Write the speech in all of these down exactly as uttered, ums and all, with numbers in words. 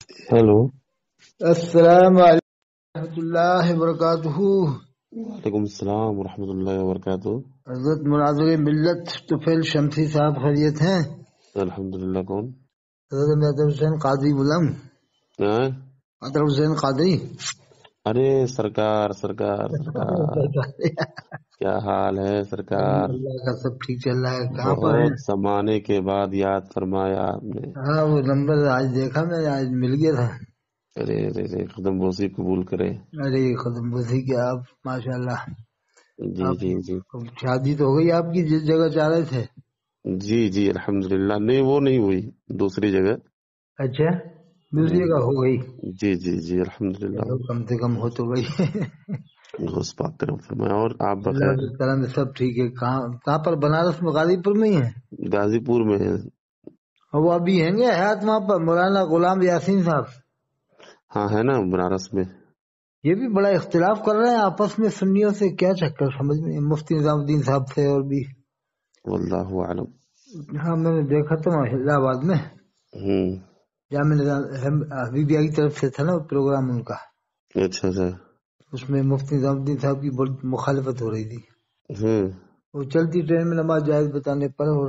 Hello. السلام علیکم ورحمۃ اللہ وبرکاتہ۔ وعلیکم السلام ورحمۃ اللہ وبرکاتہ۔ حضرت مناظر ملت طفیل شمسی صاحب خیریت ہیں؟ الحمدللہ۔ کون؟ حضرت مظہر حسین قادری بولم، ہاں؟ مظہر حسین قادری۔ ارے سرکار سرکار سرکار، کیا حال ہے سرکار؟ اللہ کا سب ٹھیک چل رہا ہے، کہاں پر ہیں؟ بہت زمانے کے بعد یاد فرمایا آپ نے۔ ہاں وہ نمبر آج دیکھا میں، آج مل گیا تھا۔ ارے ارے ارے، قدم بوسی قبول کرے۔ ارے قدم بوسی کے آپ ماشاء اللہ، جی آپ جی جی شادی تو ہو گئی آپ کی جس جگہ چاہ رہے تھے؟ جی جی الحمدللہ۔ نہیں وہ نہیں ہوئی، دوسری جگہ۔ اچھا، دوسری جگہ ہو گئی؟ جی جی جی الحمدللہ۔ چلو کم سے کم ہو تو گئی۔ اس پاک کرم فرمایا۔ اور آپ اللہ بخیر؟ کے کرم سے سب ٹھیک ہے۔ کہاں کہاں پر؟ بنارس میں غازی پور میں ہی ہے؟ غازی پور میں ہے۔ اور وہ ابھی ہیں گے حیات وہاں پر مولانا غلام یاسین صاحب؟ ہاں ہے نا بنارس میں۔ یہ بھی بڑا اختلاف کر رہے ہیں آپس میں سنیوں سے، کیا چکر سمجھ میں؟ مفتی نظام الدین صاحب سے اور بھی۔ واللہ اعلم۔ ہاں میں نے دیکھا تھا الہ آباد میں، ہوں۔ جامع نظام حبیبیہ کی طرف سے تھا نا پروگرام ان کا، اچھا اچھا۔ اس میں مفتی نظام الدین صاحب کی بہت مخالفت ہو رہی تھی۔ ہوں وہ چلتی ٹرین میں نماز جائز بتانے پر اور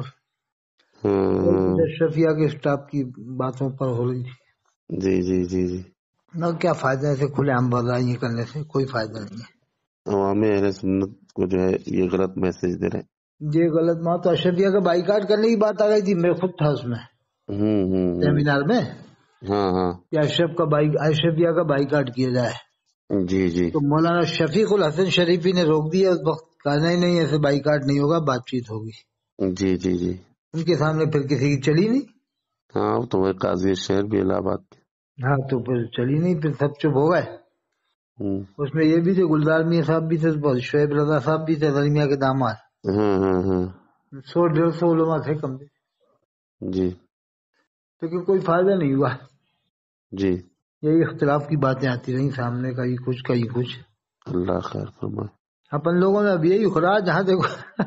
ہاں۔ شفیہ کے اسٹاف کی باتوں پر ہو رہی تھی۔ جی جی جی جی۔ نہ کیا فائدہ ہے ایسے کھلے عام برائیاں کرنے سے؟ کوئی فائدہ نہیں ہے۔ عوام اہل سنت کو جو ہے یہ غلط میسج دے رہے ہیں۔ یہ غلط بات تو اشرفیہ کا بائیکاٹ کرنے کی بات آ گئی تھی، میں خود تھا اس میں ہوں ہوں ہوں۔ سیمینار میں، ہاں ہاں۔ کہ اشرف کا بائی اشرفیہ کا بائیکاٹ کیا جائے، جی جی تو مولانا شفیق الحسن شریفی نے روک دیا اس وقت، کہا نہیں نہیں ایسے بائیکاٹ نہیں ہوگا، بات چیت ہوگی۔ جی جی جی۔ ان کے سامنے پھر کسی کی چلی نہیں۔ ہاں تو وہ قاضی شہر بھی الہ آباد کے۔ ہاں تو پھر چلی نہیں، پھر سب چپ ہو گئے۔ ہوں۔ اس میں یہ بھی تھے، گلزار میاں صاحب بھی تھے، شعیب رضا صاحب بھی تھے، رضیہ کے داماد، ہاں ہاں ہاں۔ سو ڈیڑھ سو علماء تھے کم سے، جی تو کوئی فائدہ نہیں ہوا۔ جی۔ یہی اختلاف کی باتیں آتی رہی سامنے، کہیں کچھ کہیں کچھ۔ اللہ خیر فرمائے۔ اپن لوگوں میں اب یہی خدا جہاں دیکھو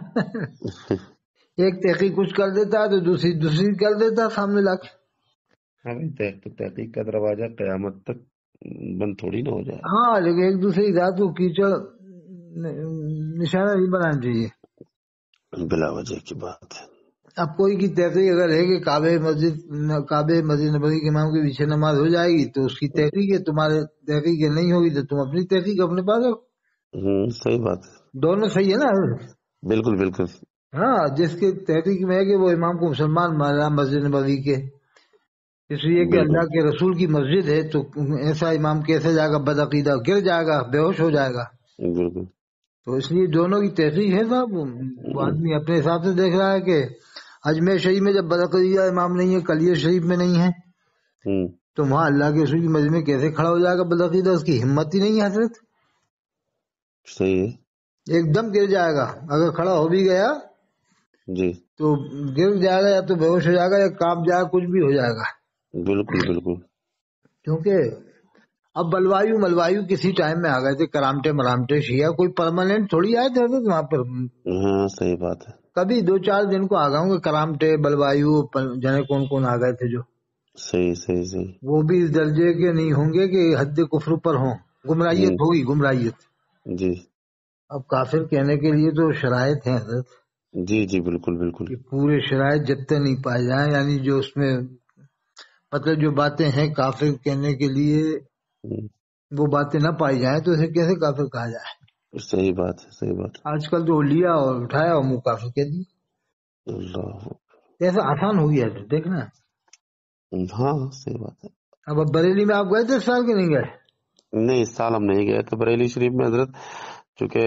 ایک تحقیق کچھ کر دیتا ہے تو دوسری دوسری کر دیتا ہے سامنے لا کے۔ ہاں بھائی، تحقیق کا دروازہ قیامت تک بند تھوڑی نہ ہو جائے۔ ہاں لیکن ایک دوسرے کی ذات کو کیچڑ نشانہ نہیں بنانا چاہیے۔ بلا وجہ کی بات ہے۔ اب کوئی کی تحقیق اگر ہے کہ کعبے مسجد کعبے مسجد نبوی کے امام کے پیچھے نماز ہو جائے گی تو اس کی تحقیق ہے، تمہارے تحقیق نہیں ہوگی تو تم اپنی تحقیق اپنے پاس رکھو۔ ہوں صحیح بات ہے۔ دونوں صحیح ہے نا؟ بالکل بالکل۔ ہاں جس کی تحقیق میں ہے کہ وہ امام کو مسلمان مان رہا مسجد نبوی کے، اس لیے کہ بالکل اللہ کے رسول کی مسجد ہے، تو ایسا امام کیسے جائے گا؟ بدعقیدہ گر جائے گا، بے ہوش ہو جائے گا۔ بالکل۔ تو اس لیے دونوں کی تحقیق ہے صاحب۔ وہ آدمی اپنے حساب سے دیکھ رہا ہے کہ اجمیر شریف میں جب بدعقیدہ امام نہیں ہے، کلیہ شریف میں نہیں ہے، ہوں تو وہاں اللہ کے رسول کی مسجد میں کیسے کھڑا ہو جائے گا بدعقیدہ؟ اس کی ہمت ہی نہیں ہے حضرت، صحیح ہے۔ ایک دم گر جائے گا۔ اگر کھڑا ہو بھی گیا جی تو گر جائے گا، یا تو بے ہوش ہو جائے گا، یا کانپ جائے گا، کچھ بھی ہو جائے گا۔ بالکل بالکل۔ کیونکہ اب بلوایو ملوایو کسی ٹائم میں آ گئے تھے، کرامٹے مرامٹے شیعہ کوئی پرماننٹ تھوڑی آئے تھے حضرت وہاں پر۔ ہاں صحیح بات ہے۔ کبھی دو چار دن کو آ گئے ہوں گے کرامٹے بلوایو، جانے کون کون آ گئے تھے جو، صحیح صحیح صحیح۔ وہ بھی اس درجے کے نہیں ہوں گے کہ حد کفر پر ہوں، گمراہیت ہوں ہوگی گمراہیت۔ جی اب کافر کہنے کے لیے تو شرائط ہیں حضرت، جی جی بالکل بالکل۔ کہ پورے شرائط جب تک نہیں پائے جائیں، یعنی جو اس میں مطلب جو باتیں ہیں کافر کہنے کے لیے ہوں، وہ باتیں نہ پائی جائیں تو اسے کیسے کافر کہا جائے؟ صحیح بات ہے صحیح بات ہے۔ آج کل تو لیا اور اٹھایا اور منہ کافر کہہ دی، اللہ، ایسا آسان ہو گیا ہے دیکھنا۔ ہاں صحیح بات ہے۔ اب اب بریلی میں آپ گئے تھے اس سال کے نہیں گئے؟ نہیں اس سال ہم نہیں گئے تھے بریلی شریف میں حضرت، چونکہ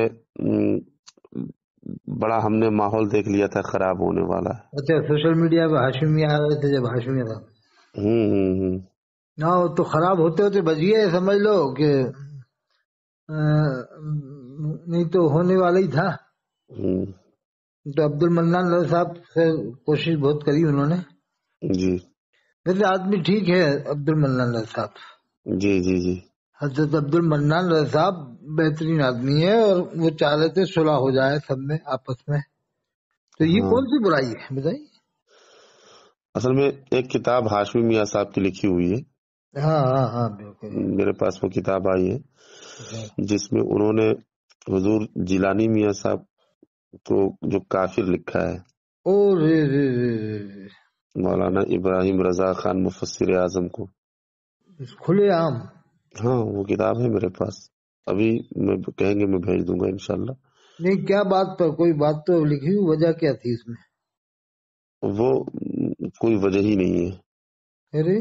بڑا ہم نے ماحول دیکھ لیا تھا خراب ہونے والا ہے۔ اچھا سوشل میڈیا پہ ہاشمی آ رہے تھے جب ہاشمی تھا، ہوں ہوں ہوں۔ نہ تو خراب ہوتے ہوتے بچ گئے، سمجھ لو کہ نہیں تو ہونے والا ہی تھا۔ ہوں تو عبد المنان صاحب سے کوشش بہت کری انہوں نے، جی ویسے آدمی ٹھیک ہے عبد المنان صاحب، جی جی جی۔ حضرت عبد المنان صاحب بہترین آدمی ہے، اور وہ چاہ رہے تھے صلح ہو جائے سب میں آپس میں، تو یہ ہاں کون سی برائی ہے بتائیے؟ اصل میں ایک کتاب ہاشمی میاں صاحب کی لکھی ہوئی ہے، ہاں ہاں ہاں بالکل. میرے پاس وہ کتاب آئی ہے اچھا. جس میں انہوں نے حضور جیلانی میاں صاحب کو جو کافر لکھا ہے، او رے رے رے رے رے. مولانا ابراہیم رضا خان مفسر اعظم کو. کھلے عام. ہاں وہ کتاب ہے میرے پاس، ابھی میں کہیں گے میں بھیج دوں گا انشاءاللہ. نہیں کیا بات پر کوئی بات تو لکھی ہوئی، وجہ کیا تھی اس میں؟ وہ کوئی وجہ ہی نہیں ہے، ارے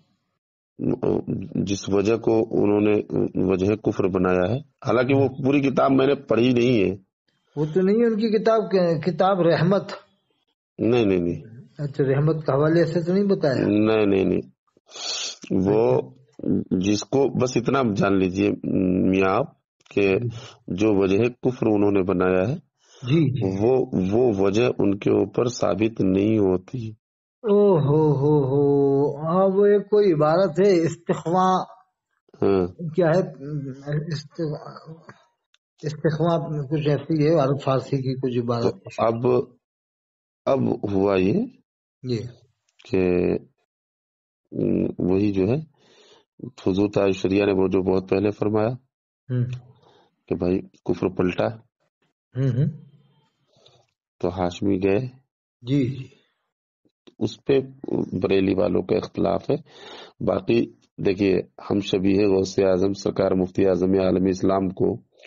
جس وجہ کو انہوں نے وجہ کفر بنایا ہے. حالانکہ وہ پوری کتاب میں نے پڑھی نہیں ہے. وہ تو نہیں ہے ان کی کتاب، کتاب رحمت. نہیں نہیں نہیں اچھا رحمت کا حوالے سے تو نہیں بتایا. نہیں نہیں نہیں وہ اچھا جس کو بس اتنا جان لیجئے میاں آپ کہ جو وجہ کفر انہوں نے بنایا ہے جی جی. وہ وہ وجہ ان کے اوپر ثابت نہیں ہوتی. او ہو ہو ہو. ہاں وہ ایک کوئی عبارت ہے استخوا، ہاں کیا ہے استخوا کچھ ایسی ہے، عرب فارسی کی کچھ تو عبارت ہے. اب اب ہوا یہ جی کہ وہی جو ہے حضور تعالی شریعہ نے وہ جو بہت پہلے فرمایا ہوں کہ بھائی کفر پلٹا، ہوں ہوں. تو ہاشمی گئے. جی جی. اس پہ بریلی والوں کا اختلاف ہے. باقی دیکھیے ہم شبیہ غوث اعظم سرکار مفتی اعظم عالم اسلام کو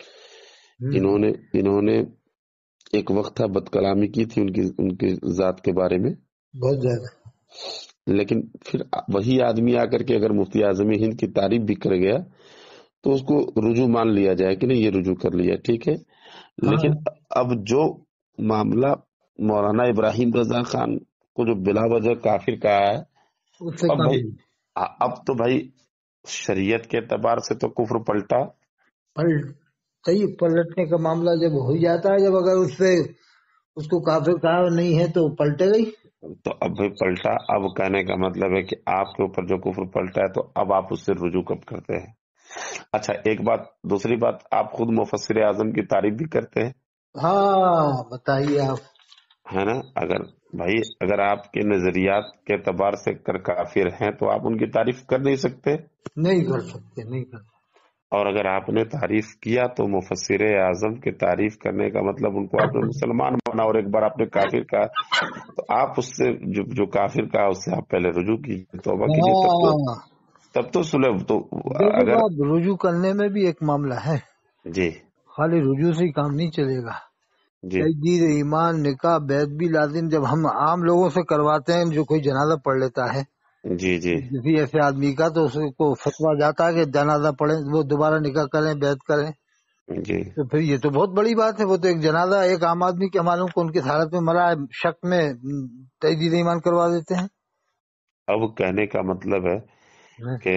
ہوں انہوں نے انہوں نے ایک وقت تھا بد کلامی کی تھی ان کی ان کی ذات کے بارے میں، بہت زیادہ. لیکن پھر وہی آدمی آ کر کے اگر مفتی اعظم ہند کی تعریف بھی کر گیا تو اس کو رجوع مان لیا جائے کہ نہیں یہ رجوع کر لیا ٹھیک ہے. ہاں لیکن اب جو معاملہ مولانا ابراہیم رضا خان کو جو بلا وجہ کافر کہا ہے، اس سے اب کم بھائی اب تو بھائی شریعت کے اعتبار سے تو کفر پلٹا. پلٹ صحیح پلٹنے کا معاملہ جب ہو جاتا ہے، جب اگر اس سے اس کو کافر کہا نہیں ہے تو پلٹے گئی. تو اب بھائی پلٹا، اب کہنے کا مطلب ہے کہ آپ کے اوپر جو کفر پلٹا ہے تو اب آپ اس سے رجوع کب کرتے ہیں؟ اچھا ایک بات، دوسری بات، آپ خود مفسر اعظم کی تعریف بھی کرتے ہیں ہاں بتائیے آپ. ہے نا. اگر بھائی اگر آپ کے نظریات کے اعتبار سے کر کافر ہیں تو آپ ان کی تعریف کر نہیں سکتے، نہیں کر سکتے، نہیں کر سکتے. اور اگر آپ نے تعریف کیا تو مفسر اعظم کی تعریف کرنے کا مطلب ان کو آپ نے مسلمان بنا، اور ایک بار آپ نے کافر کہا تو آپ اس سے جو, جو کافر کہا اس سے آپ پہلے رجوع کیجیے، توبہ کیجیے، تب تو ہاں تب تو سلح تو دیکھو اگر صاحب، رجوع کرنے میں بھی ایک معاملہ ہے. جی خالی رجوع سے ہی کام نہیں چلے گا. جی تجدید ایمان، نکاح، بیعت بھی لازم. جب ہم عام لوگوں سے کرواتے ہیں، جو کوئی جنازہ پڑھ لیتا ہے جی جی کسی ایسے آدمی کا، تو اس کو فتویٰ جاتا ہے کہ جنازہ پڑھیں، وہ دوبارہ نکاح کریں، بیعت کریں. جی تو پھر یہ تو بہت بڑی بات ہے. وہ تو ایک جنازہ ایک عام آدمی کے معلوم کو ان کی حالت میں مرا ہے، شک میں تجدید ایمان کروا دیتے ہیں. اب کہنے کا مطلب ہے کہ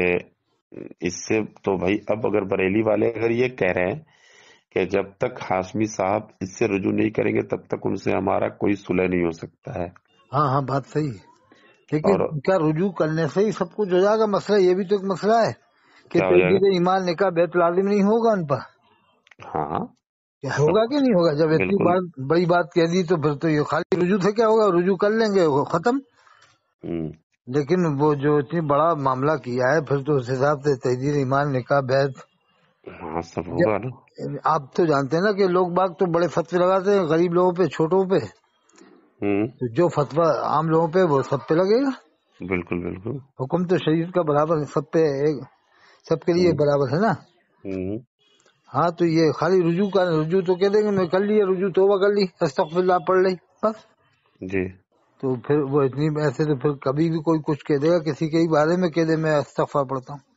اس سے تو بھائی اب اگر بریلی والے اگر یہ کہہ رہے ہیں کہ جب تک ہاشمی صاحب اس سے رجوع نہیں کریں گے تب تک ان سے ہمارا کوئی صلح نہیں ہو سکتا ہے. ہاں ہاں بات صحیح ہے. لیکن اور کیا رجوع کرنے سے ہی سب کچھ ہو جائے گا؟ مسئلہ یہ بھی تو ایک مسئلہ ہے کہ کیا ہو جائے تجدید گا؟ ایمان، نکاح، بیعت لازم نہیں ہوگا ان پر. ہاں کیا سب ہوگا کہ نہیں ہوگا؟ جب اتنی بالکل. بات بڑی بات کہہ دی تو پھر تو یہ خالی رجوع سے کیا ہوگا؟ رجوع کر لیں گے وہ ختم. ہوں لیکن وہ جو اتنی بڑا معاملہ کیا ہے، پھر تو اس حساب سے تجدید ایمان، نکاح، بیعت. ہاں سب ہوگا نا. آپ تو جانتے ہیں نا کہ لوگ باغ تو بڑے فتوے لگاتے ہیں غریب لوگوں پہ، چھوٹوں پہ. ہوں تو جو فتویٰ عام لوگوں پہ وہ سب پہ لگے گا. بالکل بالکل. حکم تو شریعت کا برابر ہے، سب پہ ایک، سب کے لیے ہوں برابر ہے نا. ہوں ہاں تو یہ خالی رجوع کا رجوع تو کہہ دیں گے میں کر لی رجوع، توبہ کر لی، استغفر اللہ پڑھ لی بس. جی تو پھر وہ اتنی ایسے تو پھر کبھی بھی کوئی کچھ کہہ دے گا کسی کے بارے میں، کہہ دے میں استغفار پڑھتا ہوں.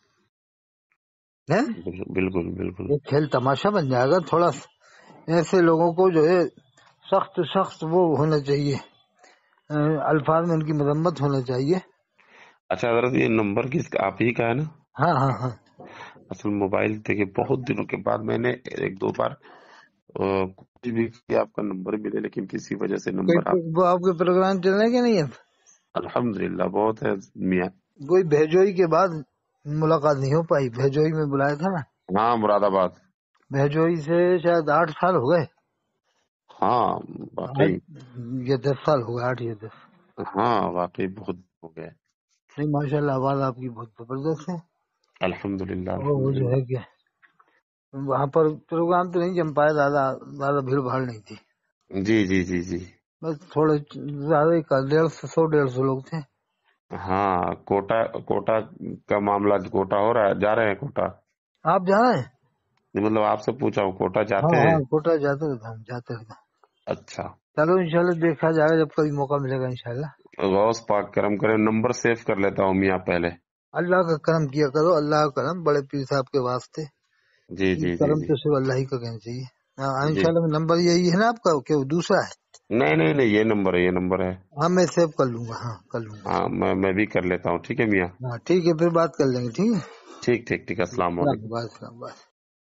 بالکل بالکل. یہ کھیل تماشا بن جائے گا. تھوڑا ایسے لوگوں کو جو ہے سخت سخت وہ ہونا چاہیے، الفاظ میں ان کی مذمت ہونا چاہیے. اچھا حضرت یہ نمبر کس کا؟ آپ ہی کا ہے نا؟ ہاں ہاں ہاں. اصل موبائل دیکھیے بہت دنوں کے بعد میں نے ایک دو بار کچھ بھی کیا آپ کا نمبر ملے، لیکن کسی وجہ سے نمبر آپ وہ آپ کے پروگرام چل رہے کہ نہیں ہے؟ الحمدللہ بہت ہے میاں. کوئی بھیجوئی کے بعد ملاقات نہیں ہو پائی. بھیجوئی میں بلایا تھا نا، ہاں مراد آباد. بھیجوئی سے شاید آٹھ سال ہو گئے. ہاں واقعی. یہ دس سال ہو گئے، آٹھ یا دس. ہاں واقعی بہت ہو گیا. نہیں ماشاء اللہ آواز آپ کی بہت زبردست ہے. अल्हम्दुलिल्लाह और वो जो अल्हम्दुलिल्लाह। है कि वहाँ पर प्रोग्राम तो नहीं जम पाया, ज्यादा ज्यादा भीड़ भाड़ नहीं थी, जी जी जी जी। बस थोड़े ज्यादा ही का- डेढ़ सौ सौ डेढ़ सौ लोग थे। हाँ, कोटा कोटा का मामला, कोटा हो रहा है, जा रहे हैं कोटा? आप जा रहे हैं? नहीं, मतलब आपसे पूछा हूँ, कोटा हाँ जाते हाँ, हैं? कोटा जाते रहता हूँ, जाते रहता हूँ। अच्छा। चलो इंशाल्लाह देखा जाएगा, जब कभी मौका मिलेगा इंशाल्लाह। गौस पाक करम करे, नंबर सेव कर लेता हूँ मियाँ पहले। अल्लाह का करम किया करो, अल्लाह का करम, बड़े पीर साहब के वास्ते। जी जी जी करम जी तो सिर्फ अल्लाह ही का कहना चाहिए। हाँ जी। इंशाल्लाह, नंबर यही है ना आपका, क्या वो दूसरा है? नहीं नहीं नहीं, ये नंबर है, ये नंबर है। हाँ मैं सेव कर लूंगा, हाँ कर लूंगा हाँ, सेव। मैं मैं भी कर लेता हूँ। ठीक है मियाँ। हाँ ठीक है, फिर बात कर लेंगे, ठीक है। ठीक ठीक ठीक, अस्सलाम वालेकुम। इस्लाम, बात इस्लाम, बात।